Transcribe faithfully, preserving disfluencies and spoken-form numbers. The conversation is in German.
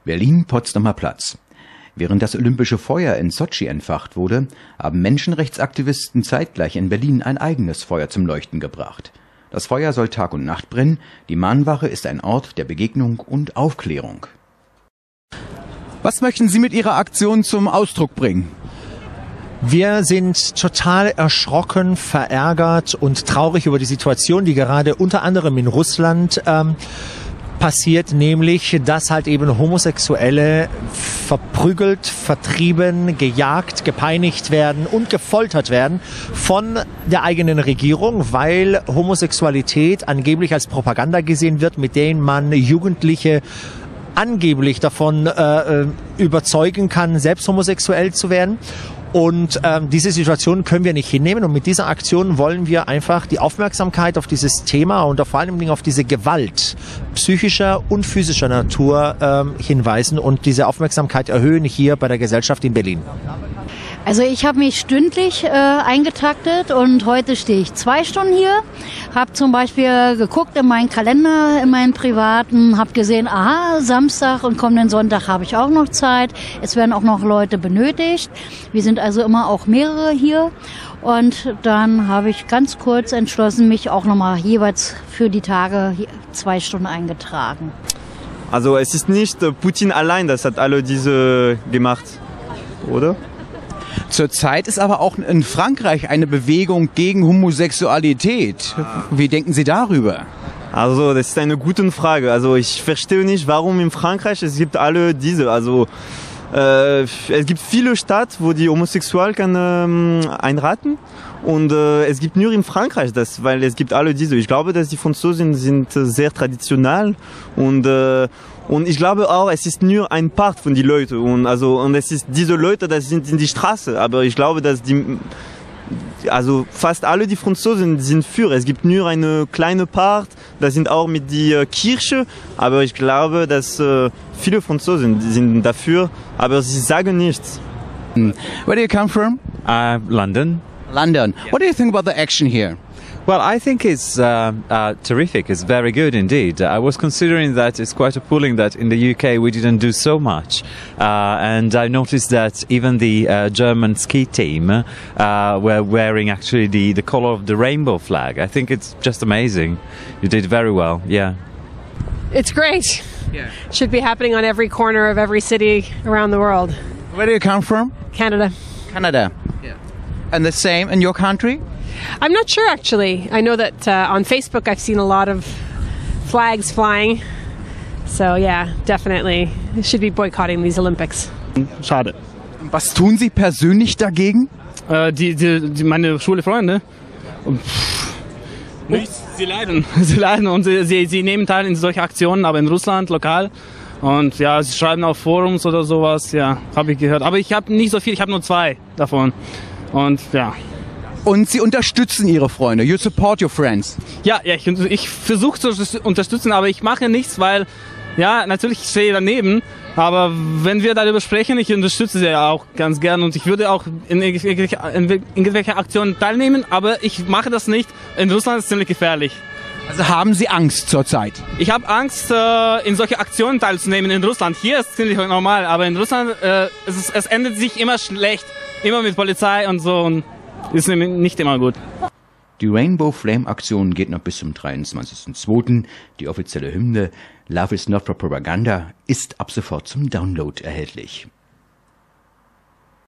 Berlin-Potsdamer Platz. Während das olympische Feuer in Sotschi entfacht wurde, haben Menschenrechtsaktivisten zeitgleich in Berlin ein eigenes Feuer zum Leuchten gebracht. Das Feuer soll Tag und Nacht brennen. Die Mahnwache ist ein Ort der Begegnung und Aufklärung. Was möchten Sie mit Ihrer Aktion zum Ausdruck bringen? Wir sind total erschrocken, verärgert und traurig über die Situation, die gerade unter anderem in Russland ähm, passiert, nämlich, dass halt eben Homosexuelle verprügelt, vertrieben, gejagt, gepeinigt werden und gefoltert werden von der eigenen Regierung, weil Homosexualität angeblich als Propaganda gesehen wird, mit denen man Jugendliche angeblich davon äh, überzeugen kann, selbst homosexuell zu werden. Und ähm, diese Situation können wir nicht hinnehmen. Und mit dieser Aktion wollen wir einfach die Aufmerksamkeit auf dieses Thema und vor allem auf diese Gewalt psychischer und physischer Natur ähm, hinweisen und diese Aufmerksamkeit erhöhen hier bei der Gesellschaft in Berlin. Also ich habe mich stündlich äh, eingetaktet und heute stehe ich zwei Stunden hier. Habe zum Beispiel geguckt in meinen Kalender, in meinen privaten, habe gesehen, aha, Samstag und kommenden Sonntag habe ich auch noch Zeit. Es werden auch noch Leute benötigt. Wir sind also immer auch mehrere hier. Und dann habe ich ganz kurz entschlossen, mich auch nochmal jeweils für die Tage zwei Stunden eingetragen. Also es ist nicht Putin allein, das hat alle diese gemacht, oder? Zurzeit ist aber auch in Frankreich eine Bewegung gegen Homosexualität. Wie denken Sie darüber? Also das ist eine gute Frage. Also ich verstehe nicht, warum in Frankreich es gibt alle diese. Also äh, es gibt viele Städte, wo die Homosexuellen kann ähm, einraten. Und äh, es gibt nur in Frankreich das, weil es gibt alle diese. Ich glaube, dass die Franzosen sind äh, sehr traditionell und äh, und ich glaube auch, es ist nur ein Part von den Leuten und also und es ist diese Leute, das sind in die Straße. Aber ich glaube, dass die also fast alle die Franzosen sind für. Es gibt nur eine kleine Part, das sind auch mit der Kirche. Aber ich glaube, dass äh, viele Franzosen sind dafür, aber sie sagen nichts. Where do you come from? Uh, London. London. What do you think about the action here? Well, I think it's uh, uh, terrific. It's very good indeed. I was considering that it's quite appalling that in the U K we didn't do so much. Uh, and I noticed that even the uh, German ski team uh, were wearing actually the, the color of the rainbow flag. I think it's just amazing. You did very well, yeah. It's great. Yeah. Should be happening on every corner of every city around the world. Where do you come from? Canada. Canada. Yeah. And the same in your country? I'm not sure actually. I know that uh, on Facebook I've seen a lot of flags flying. So yeah, definitely should be boycotting these Olympics. Schade. Was tun Sie persönlich dagegen? Äh, die, die, die, meine schwule Freunde. Pff, nichts, sie leiden. Sie leiden und sie, sie, sie nehmen teil in solche Aktionen, aber in Russland lokal. Und ja, sie schreiben auf Forums oder sowas, ja, habe ich gehört. Aber ich habe nicht so viel, ich habe nur zwei davon. Und ja. Und Sie unterstützen Ihre Freunde. You support your friends. Ja, ja, ich, ich versuche zu unterstützen, aber ich mache nichts, weil, ja, natürlich stehe ich daneben. Aber wenn wir darüber sprechen, ich unterstütze sie ja auch ganz gern und ich würde auch in irgendwelche, in irgendwelche Aktionen teilnehmen, aber ich mache das nicht. In Russland ist es ziemlich gefährlich. Also haben Sie Angst zurzeit? Ich habe Angst, äh, in solche Aktionen teilzunehmen in Russland. Hier ist es ziemlich normal, aber in Russland äh, es, ist, es endet sich immer schlecht. Immer mit Polizei und so. Und ist nicht immer gut. Die Rainbow Flame Aktion geht noch bis zum dreiundzwanzigsten zweiten Die offizielle Hymne Love is not for Propaganda ist ab sofort zum Download erhältlich.